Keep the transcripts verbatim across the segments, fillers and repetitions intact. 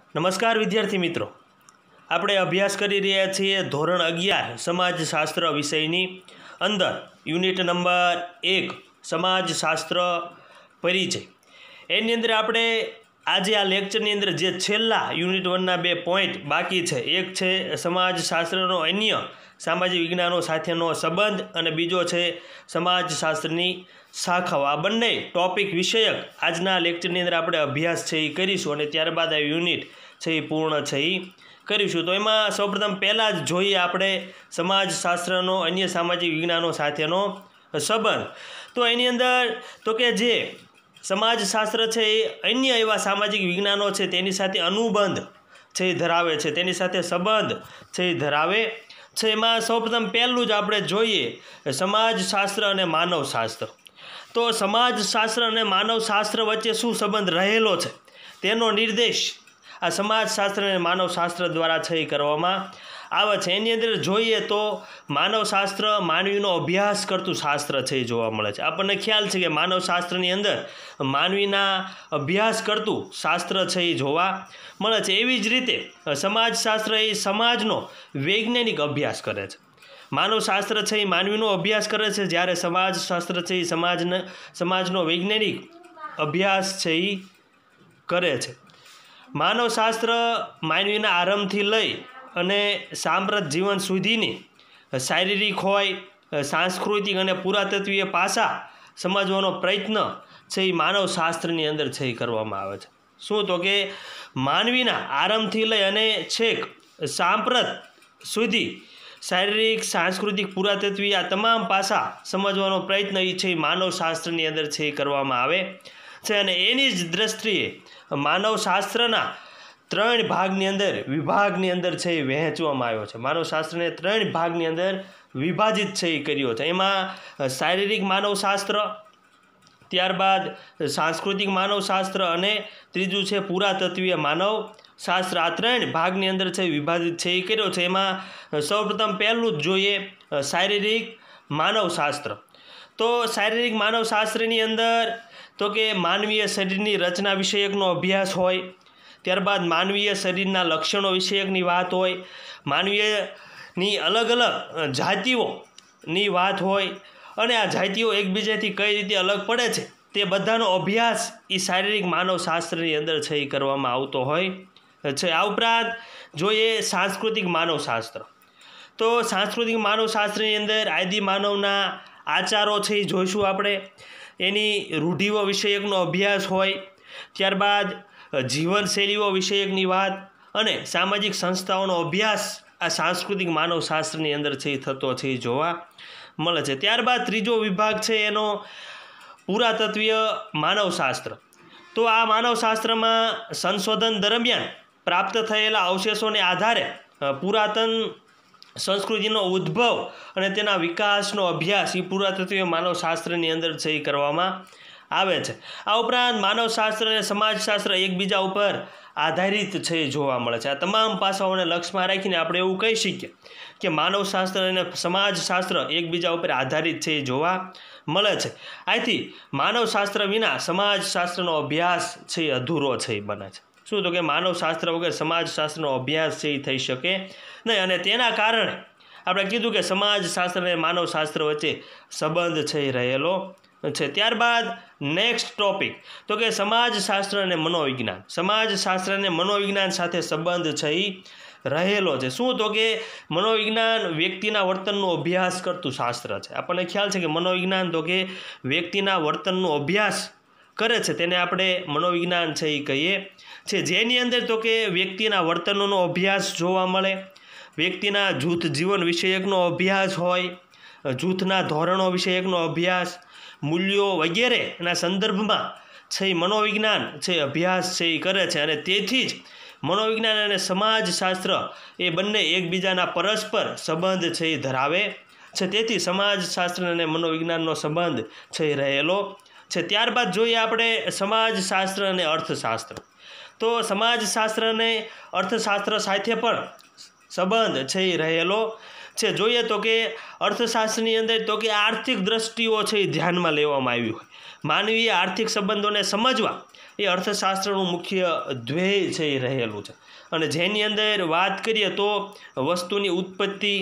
નમસ્કાર વિદ્યાર્થી મિત્રો, આપણે અભ્યાસ કરી રહ્યા છીએ ધોરણ અગિયાર સમાજશાસ્ત્ર વિષયની અંદર યુનિટ નંબર એક સમાજશાસ્ત્ર પરિચય. એની અંદર આપણે આજે આ લેક્ચરની અંદર જે છેલ્લા યુનિટ વનના બે પોઈન્ટ બાકી છે, એક છે સમાજશાસ્ત્રનો અન્ય સામાજિક વિજ્ઞાનો સાથેનો સંબંધ અને બીજો છે સમાજશાસ્ત્રની શાખાઓ. આ બંને ટોપિક વિષયક આજના લેક્ચરની અંદર આપણે અભ્યાસ છે એ કરીશું અને ત્યારબાદ આ યુનિટ છે એ પૂર્ણ છે એ કરીશું. તો એમાં સૌપ્રથમ પહેલાં જ જોઈએ આપણે સમાજશાસ્ત્રનો અન્ય સામાજિક વિજ્ઞાનો સાથેનો સંબંધ. તો એની અંદર તો કે જે સમાજશાસ્ત્ર છે એ અન્ય એવા સામાજિક વિજ્ઞાનો છે તેની સાથે અનુબંધ છે એ ધરાવે છે, તેની સાથે સંબંધ છે એ ધરાવે છે. એમાં સૌપ્રથમ પહેલું જ આપણે જોઈએ સમાજશાસ્ત્ર અને માનવશાસ્ત્ર. તો સમાજશાસ્ત્ર અને માનવશાસ્ત્ર વચ્ચે શું સંબંધ રહેલો છે તેનો નિર્દેશ આ સમાજશાસ્ત્ર અને માનવશાસ્ત્ર દ્વારા છે એ કરવામાં આવે છે. એની અંદર જોઈએ તો માનવશાસ્ત્ર માનવીનો અભ્યાસ કરતું શાસ્ત્ર છે એ જોવા મળે છે. આપણને ખ્યાલ છે કે માનવશાસ્ત્રની અંદર માનવીના અભ્યાસ કરતું શાસ્ત્ર છે એ જોવા મળે છે. એવી જ રીતે સમાજશાસ્ત્ર એ સમાજનો વૈજ્ઞાનિક અભ્યાસ કરે છે. માનવશાસ્ત્ર છે એ માનવીનો અભ્યાસ કરે છે, જ્યારે સમાજશાસ્ત્ર છે એ સમાજને સમાજનો વૈજ્ઞાનિક અભ્યાસ છે એ કરે છે. માનવશાસ્ત્ર માનવીના આરંભથી લઈ અને સાંપ્રત જીવન સુધીની શારીરિક હોય, સાંસ્કૃતિક અને પુરાતત્વીય પાસા સમજવાનો પ્રયત્ન છે એ માનવશાસ્ત્રની અંદર છે એ કરવામાં આવે છે. શું તો કે માનવીના આરંભથી લઈ અને છેક સાંપ્રત સુધી શારીરિક, સાંસ્કૃતિક, પુરાતત્વીય આ તમામ પાસા સમજવાનો પ્રયત્ન એ છે એ માનવશાસ્ત્રની અંદર છે એ કરવામાં આવે છે. અને એની જ દ્રષ્ટિએ માનવશાસ્ત્રના ત્રણ ભાગની અંદર વિભાગની અંદર છે એ વહેંચવામાં આવ્યો છે. માનવશાસ્ત્રને ત્રણ ભાગની અંદર વિભાજિત છે એ કર્યો છે. એમાં શારીરિક માનવશાસ્ત્ર, ત્યારબાદ સાંસ્કૃતિક માનવશાસ્ત્ર અને ત્રીજું છે પુરાતત્વીય માનવશાસ્ત્ર. આ ત્રણ ભાગની અંદર છે વિભાજિત છે એ કર્યો છે. એમાં સૌપ્રથમ પહેલું જ જોઈએ શારીરિક માનવશાસ્ત્ર. તો શારીરિક માનવશાસ્ત્રની અંદર તો કે માનવીય શરીરની રચના વિષયકનો અભ્યાસ હોય, ત્યારબાદ માનવીય શરીરના લક્ષણો વિષયકની વાત હોય, માનવીયની અલગ અલગ જાતિઓની વાત હોય અને આ જાતિઓ એકબીજાથી કઈ રીતે અલગ પડે છે તે બધાનો અભ્યાસ એ શારીરિક માનવશાસ્ત્રની અંદર છે એ કરવામાં આવતો હોય છે. આ ઉપરાંત જોઈએ સાંસ્કૃતિક માનવશાસ્ત્ર. તો સાંસ્કૃતિક માનવશાસ્ત્રની અંદર આદિ માનવના આચારો છે એ જોઈશું આપણે, એની રૂઢિઓ વિષયકનો અભ્યાસ હોય, ત્યારબાદ જીવનશૈલીઓ વિષયકની વાત અને સામાજિક સંસ્થાઓનો અભ્યાસ આ સાંસ્કૃતિક માનવશાસ્ત્રની અંદર છે એ થતો છે એ જોવા મળે છે. ત્યારબાદ ત્રીજો વિભાગ છે એનો પુરાતત્વીય માનવશાસ્ત્ર. તો આ માનવશાસ્ત્રમાં સંશોધન દરમિયાન પ્રાપ્ત થયેલા અવશેષોને આધારે પુરાતન સંસ્કૃતિનો ઉદ્ભવ અને તેના વિકાસનો અભ્યાસ એ પુરાતત્વીય માનવશાસ્ત્રની અંદર છે એ કરવામાં આવે છે. આ ઉપરાંત માનવશાસ્ત્ર અને સમાજશાસ્ત્ર એકબીજા ઉપર આધારિત છે એ જોવા મળે છે. આ તમામ પાસાઓને લક્ષ્યમાં રાખીને આપણે એવું કહી શકીએ કે માનવશાસ્ત્ર અને સમાજશાસ્ત્ર એકબીજા ઉપર આધારિત છે એ જોવા મળે છે. આથી માનવશાસ્ત્ર વિના સમાજશાસ્ત્રનો અભ્યાસ છે એ અધૂરો છે એ બને છે. શું તો કે માનવશાસ્ત્ર વગર સમાજશાસ્ત્રનો અભ્યાસ છે એ થઈ શકે નહીં. અને તેના કારણે આપણે કીધું કે સમાજશાસ્ત્ર અને માનવશાસ્ત્ર વચ્ચે સંબંધ છે એ રહેલો છે. ત્યારબાદ નેક્સ્ટ ટોપિક તો કે સમાજશાસ્ત્ર અને મનોવિજ્ઞાન. સમાજશાસ્ત્ર અને મનોવિજ્ઞાન સાથે સંબંધ છે એ રહેલો છે. શું તો કે મનોવિજ્ઞાન વ્યક્તિના વર્તનનો અભ્યાસ કરતું શાસ્ત્ર છે. આપણને ખ્યાલ છે કે મનોવિજ્ઞાન તો કે વ્યક્તિના વર્તનનો અભ્યાસ કરે છે, તેને આપણે મનોવિજ્ઞાન છે એ કહીએ છીએ. જેની અંદર તો કે વ્યક્તિના વર્તનોનો અભ્યાસ જોવા મળે, વ્યક્તિના જૂથ જીવન વિષયકનો અભ્યાસ હોય, જૂથના ધોરણો વિષયકનો અભ્યાસ, મૂલ્યો વગેરેના સંદર્ભમાં છે એ મનોવિજ્ઞાન છે અભ્યાસ છે એ કરે છે. અને તેથી જ મનોવિજ્ઞાન અને સમાજશાસ્ત્ર એ બંને એકબીજાના પરસ્પર સંબંધ છે એ ધરાવે છે. તેથી સમાજશાસ્ત્ર અને મનોવિજ્ઞાનનો સંબંધ છે એ રહેલો છે. ત્યારબાદ જોઈએ આપણે સમાજશાસ્ત્ર અને અર્થશાસ્ત્ર. તો સમાજશાસ્ત્ર અને અર્થશાસ્ત્ર સાથે પણ સંબંધ છે એ રહેલો છે. જોઈએ તો કે અર્થશાસ્ત્રની અંદર તો કે આર્થિક દ્રષ્ટિઓ છે એ ધ્યાનમાં લેવામાં આવી હોય. માનવીય આર્થિક સંબંધોને સમજવા એ અર્થશાસ્ત્રનું મુખ્ય ધ્યેય છે એ રહેલું છે અને જેની અંદર વાત કરીએ તો વસ્તુની ઉત્પત્તિ,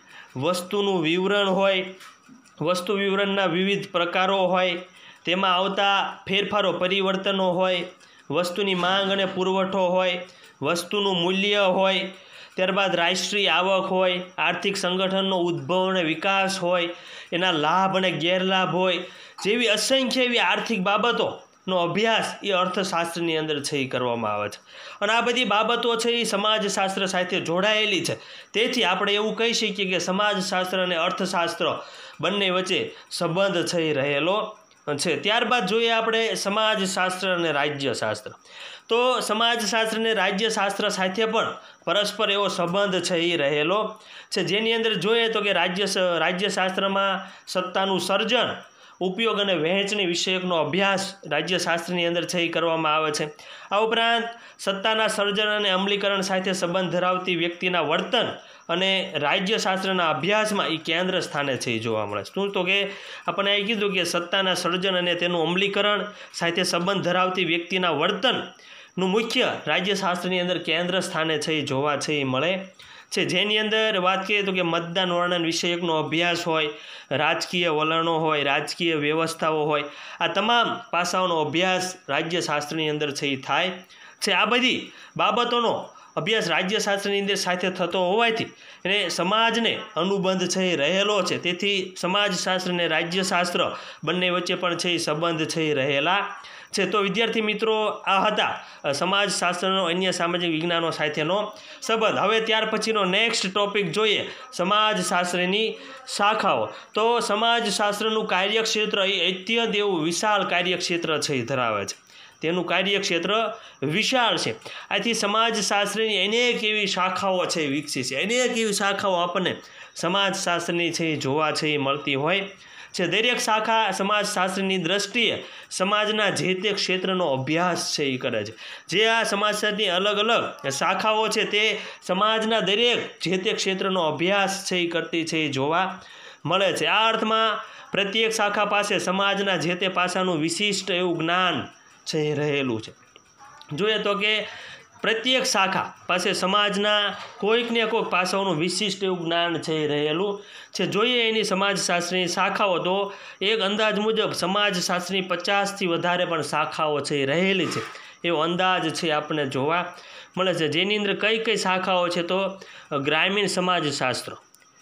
વસ્તુનું વિવરણ હોય, વસ્તુ વિવરણના વિવિધ પ્રકારો હોય, તેમાં આવતા ફેરફારો પરિવર્તનો હોય, વસ્તુની માંગ અને પુરવઠો હોય, વસ્તુનું મૂલ્ય હોય, ત્યારબાદ રાષ્ટ્રીય આવક હોય, આર્થિક સંગઠનનો ઉદ્ભવ અને વિકાસ હોય, એના લાભ અને ગેરલાભ હોય, જેવી અસંખ્ય એવી આર્થિક બાબતોનો અભ્યાસ એ અર્થશાસ્ત્રની અંદર છે એ કરવામાં આવે છે અને આ બધી બાબતો છે એ સમાજશાસ્ત્ર સાથે જોડાયેલી છે. તેથી આપણે એવું કહી શકીએ કે સમાજશાસ્ત્ર અને અર્થશાસ્ત્ર બંને વચ્ચે સંબંધ છે એ રહેલો છે. ત્યારબાદ જોઈએ આપણે સમાજશાસ્ત્ર અને રાજ્યશાસ્ત્ર. તો સમાજશાસ્ત્ર અને રાજ્યશાસ્ત્ર સાથે પણ પરસ્પર એવો સંબંધ છે એ રહેલો છે, જેની અંદર જોઈએ તો કે રાજ્ય રાજ્યશાસ્ત્રમાં સત્તાનું સર્જન, ઉપયોગ અને વહેંચણી વિષયકનો અભ્યાસ રાજ્યશાસ્ત્રની અંદર છે એ કરવામાં આવે છે. આ ઉપરાંત સત્તાના સર્જન અને અમલીકરણ સાથે સંબંધ ધરાવતી વ્યક્તિના વર્તન અને રાજ્યશાસ્ત્રના અભ્યાસમાં એ કેન્દ્ર સ્થાને છે એ જોવા મળે છે. શું તો કે આપણને એ કીધું કે સત્તાના સર્જન અને તેનું અમલીકરણ સાથે સંબંધ ધરાવતી વ્યક્તિના વર્તનનું મુખ્ય રાજ્યશાસ્ત્રની અંદર કેન્દ્ર સ્થાને છે એ જોવા છે એ મળે છે. જેની અંદર વાત કરીએ તો કે મતદાન વર્ણન વિષયકનો અભ્યાસ હોય, રાજકીય વલણો હોય, રાજકીય વ્યવસ્થાઓ હોય, આ તમામ પાસાઓનો અભ્યાસ રાજ્યશાસ્ત્રની અંદર છે એ થાય છે. આ બધી બાબતોનો અભ્યાસ રાજ્યશાસ્ત્રની અંદર સાથે થતો હોવાથી એને સમાજને અનુબંધ છે એ રહેલો છે. તેથી સમાજશાસ્ત્ર અને રાજ્યશાસ્ત્ર બંને વચ્ચે પણ છે એ સંબંધ છે એ રહેલા છે. તો વિદ્યાર્થી મિત્રો, આ હતા સમાજશાસ્ત્રનો અન્ય સામાજિક વિજ્ઞાનો સાથેનો સંબંધ. હવે ત્યાર પછીનો નેક્સ્ટ ટોપિક જોઈએ, સમાજશાસ્ત્રની શાખાઓ. તો સમાજશાસ્ત્રનું કાર્યક્ષેત્ર એ અત્યંત એવું વિશાળ કાર્યક્ષેત્ર છે એ ધરાવે છે. તેનું કાર્યક્ષેત્ર વિશાળ છે. આથી સમાજશાસ્ત્રની અનેક એવી શાખાઓ છે વિકસી છે. અનેક એવી શાખાઓ આપણને સમાજશાસ્ત્રની છે જોવા છે એ મળતી હોય છે. દરેક શાખા સમાજશાસ્ત્રની દ્રષ્ટિએ સમાજના જે તે ક્ષેત્રનો અભ્યાસ છે એ કરે છે. જે આ સમાજશાસ્ત્રની અલગ અલગ શાખાઓ છે તે સમાજના દરેક જે તે ક્ષેત્રનો અભ્યાસ છે એ કરતી છે એ જોવા મળે છે. આ અર્થમાં પ્રત્યેક શાખા પાસે સમાજના જે તે પાસાનું વિશિષ્ટ એવું જ્ઞાન છે એ રહેલું છે. જોઈએ તો કે પ્રત્યેક શાખા પાસે સમાજના કોઈક ને કોઈક પાસાઓનું વિશિષ્ટ એવું જ્ઞાન છે એ રહેલું છે. જોઈએ એની સમાજશાસ્ત્રની શાખાઓ તો એક અંદાજ મુજબ સમાજશાસ્ત્રની પચાસથી વધારે પણ શાખાઓ છે એ રહેલી છે એવો અંદાજ છે આપણને જોવા મળે છે. જેની અંદર કઈ કઈ શાખાઓ છે તો ગ્રામીણ સમાજશાસ્ત્ર,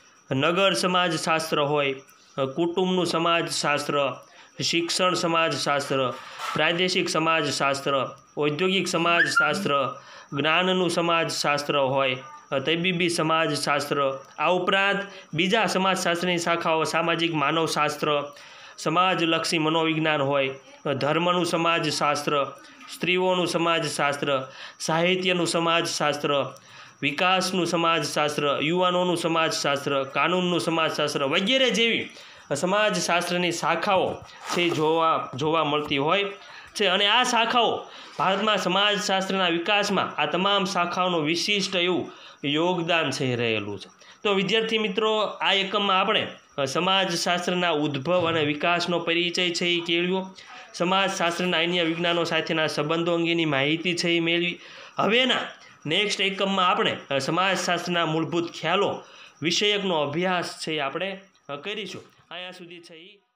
નગર સમાજશાસ્ત્ર હોય, કુટુંબનું સમાજશાસ્ત્ર, શિક્ષણ સમાજશાસ્ત્ર, પ્રાદેશિક સમાજશાસ્ત્ર, ઔદ્યોગિક સમાજશાસ્ત્ર, જ્ઞાનનું સમાજશાસ્ત્ર હોય, તબીબી સમાજશાસ્ત્ર. આ ઉપરાંત બીજા સમાજશાસ્ત્રની શાખાઓ સામાજિક માનવશાસ્ત્ર, સમાજલક્ષી મનોવિજ્ઞાન હોય, ધર્મનું સમાજશાસ્ત્ર, સ્ત્રીઓનું સમાજશાસ્ત્ર, સાહિત્યનું સમાજશાસ્ત્ર, વિકાસનું સમાજશાસ્ત્ર, યુવાનોનું સમાજશાસ્ત્ર, કાનૂનનું સમાજશાસ્ત્ર વગેરે જેવી સમાજશાસ્ત્રની શાખાઓ છે જોવા જોવા મળતી હોય છે. અને આ શાખાઓ ભારતમાં સમાજશાસ્ત્રના વિકાસમાં આ તમામ શાખાઓનું વિશિષ્ટ એવું યોગદાન છે રહેલું છે. તો વિદ્યાર્થી મિત્રો, આ એકમમાં આપણે સમાજશાસ્ત્રના ઉદ્ભવ અને વિકાસનો પરિચય છે એ કેળવ્યો, સમાજશાસ્ત્રના અન્ય વિજ્ઞાનો સાથેના સંબંધો અંગેની માહિતી છે એ મેળવી. હવેના નેક્સ્ટ એકમમાં આપણે સમાજશાસ્ત્રના મૂળભૂત ખ્યાલો વિષયકનો અભ્યાસ છે આપણે કરીશું. અહીંયા સુધી છે એ